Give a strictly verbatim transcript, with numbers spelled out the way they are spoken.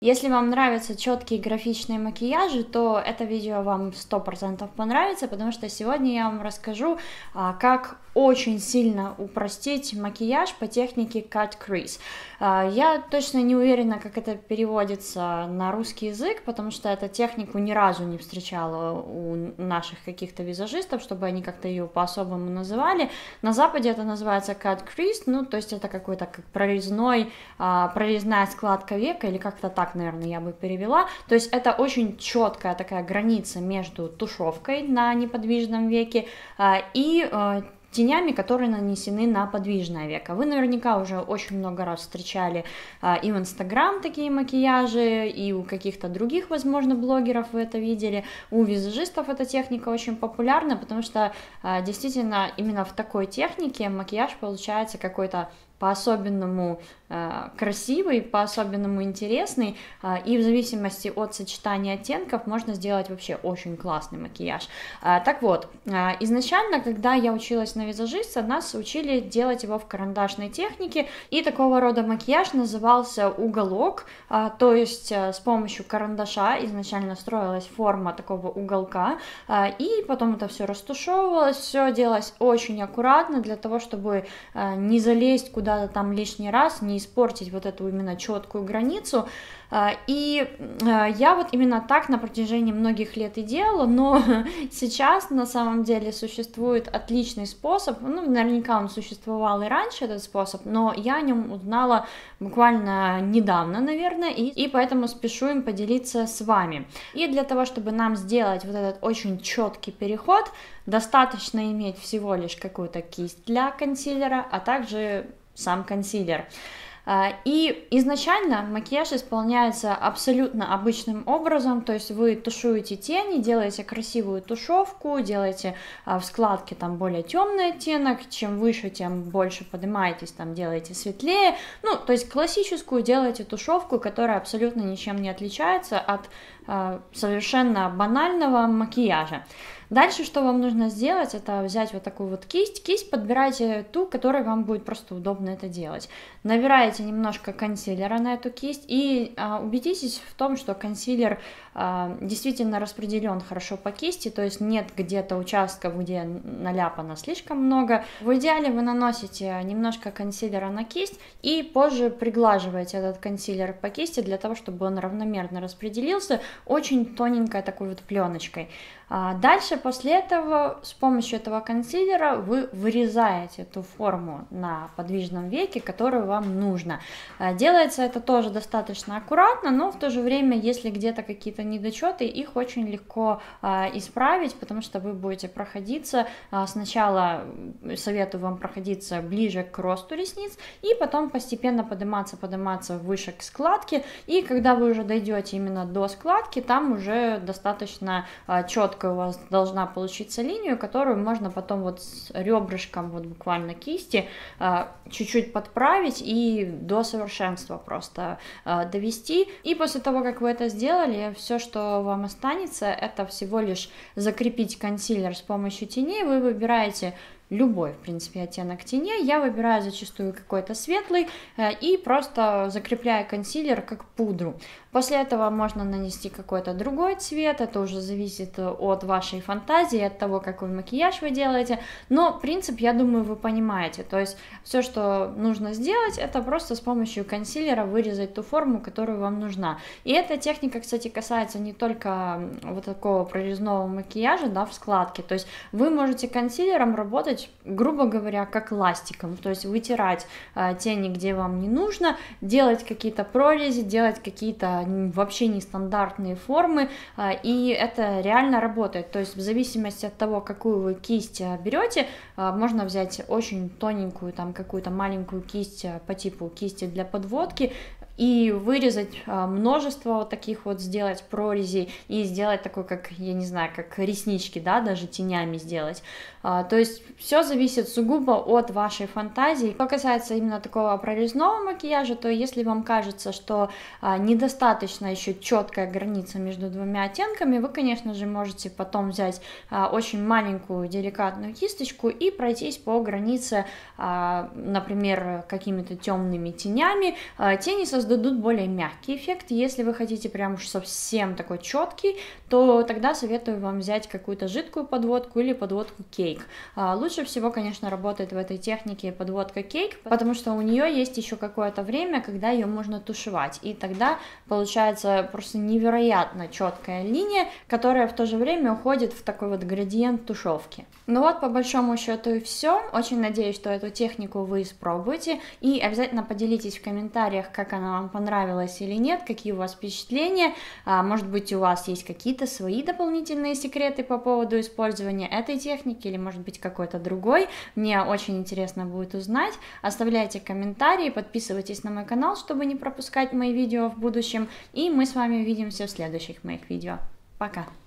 Если вам нравятся четкие графичные макияжи, то это видео вам сто процентов понравится, потому что сегодня я вам расскажу, как очень сильно упростить макияж по технике Cut Crease. Я точно не уверена, как это переводится на русский язык, потому что эту технику ни разу не встречала у наших каких-то визажистов, чтобы они как-то ее по-особому называли. На Западе это называется Cut Crease, ну, то есть это какой-то как прорезной, прорезная складка века, или как-то так, наверное, я бы перевела. То есть это очень четкая такая граница между тушевкой на неподвижном веке и тенями, которые нанесены на подвижное веко. Вы наверняка уже очень много раз встречали а, и в Инстаграм такие макияжи, и у каких-то других, возможно, блогеров вы это видели. У визажистов эта техника очень популярна, потому что а, действительно именно в такой технике макияж получается какой-то по-особенному э, красивый, по-особенному интересный, э, и в зависимости от сочетания оттенков можно сделать вообще очень классный макияж. Э, так вот, э, изначально, когда я училась на визажиста, нас учили делать его в карандашной технике, и такого рода макияж назывался уголок, э, то есть э, с помощью карандаша изначально строилась форма такого уголка, э, и потом это все растушевывалось, все делалось очень аккуратно для того, чтобы э, не залезть куда куда-то там лишний раз, не испортить вот эту именно четкую границу. И я вот именно так на протяжении многих лет и делала, но сейчас на самом деле существует отличный способ, ну, наверняка он существовал и раньше, этот способ, но я о нем узнала буквально недавно, наверное, и, и поэтому спешу им поделиться с вами. И для того, чтобы нам сделать вот этот очень четкий переход, достаточно иметь всего лишь какую-то кисть для консилера, а также сам консилер. И изначально макияж исполняется абсолютно обычным образом, то есть вы тушуете тени, делаете красивую тушевку, делаете в складке там более темный оттенок, чем выше, тем больше поднимаетесь, там делаете светлее, ну, то есть классическую делаете тушевку, которая абсолютно ничем не отличается от э, совершенно банального макияжа. Дальше, что вам нужно сделать, это взять вот такую вот кисть. Кисть подбирайте ту, которой вам будет просто удобно это делать. Набираете немножко консилера на эту кисть и а, убедитесь в том, что консилер а, действительно распределен хорошо по кисти, то есть нет где-то участков, где наляпано слишком много. В идеале вы наносите немножко консилера на кисть и позже приглаживаете этот консилер по кисти для того, чтобы он равномерно распределился очень тоненькой такой вот пленочкой. Дальше, после этого, с помощью этого консилера вы вырезаете ту форму на подвижном веке, которую вам нужно. Делается это тоже достаточно аккуратно, но в то же время, если где-то какие-то недочеты, их очень легко исправить, потому что вы будете проходиться. Сначала советую вам проходиться ближе к росту ресниц, и потом постепенно подниматься, подниматься выше к складке, и когда вы уже дойдете именно до складки, там уже достаточно четко у вас должна получиться линию, которую можно потом вот с ребрышком вот буквально кисти чуть-чуть подправить и до совершенства просто довести. И после того, как вы это сделали, все, что вам останется, это всего лишь закрепить консилер с помощью теней. Вы выбираете любой, в принципе, оттенок теней. Я выбираю зачастую какой-то светлый и просто закрепляю консилер как пудру. После этого можно нанести какой-то другой цвет, это уже зависит от вашей фантазии, от того, какой макияж вы делаете, но принцип, я думаю, вы понимаете, то есть все, что нужно сделать, это просто с помощью консилера вырезать ту форму, которая вам нужна. И эта техника, кстати, касается не только вот такого прорезного макияжа, да, в складке, то есть вы можете консилером работать, грубо говоря, как ластиком, то есть вытирать а, тени, где вам не нужно, делать какие-то прорези, делать какие-то вообще нестандартные формы, и это реально работает, то есть в зависимости от того, какую вы кисть берете, можно взять очень тоненькую, там какую-то маленькую кисть по типу кисти для подводки, и вырезать множество вот таких вот, сделать прорезей и сделать такой, как, я не знаю, как реснички, да, даже тенями сделать. То есть все зависит сугубо от вашей фантазии. Что касается именно такого прорезного макияжа, то если вам кажется, что недостаточно еще четкая граница между двумя оттенками, вы, конечно же, можете потом взять очень маленькую деликатную кисточку и пройтись по границе, например, какими-то темными тенями. Тени создают создадут более мягкий эффект. Если вы хотите прям уж совсем такой четкий, то тогда советую вам взять какую-то жидкую подводку или подводку кейк. Лучше всего, конечно, работает в этой технике подводка кейк, потому что у нее есть еще какое-то время, когда ее можно тушевать, и тогда получается просто невероятно четкая линия, которая в то же время уходит в такой вот градиент тушевки. Ну вот, по большому счету и все. Очень надеюсь, что эту технику вы испробуете, и обязательно поделитесь в комментариях, как она вам понравилась или нет, какие у вас впечатления. Может быть, у вас есть какие-то свои дополнительные секреты по поводу использования этой техники, или может быть какой-то другой. Мне очень интересно будет узнать. Оставляйте комментарии, подписывайтесь на мой канал, чтобы не пропускать мои видео в будущем, и мы с вами увидимся в следующих моих видео. Пока!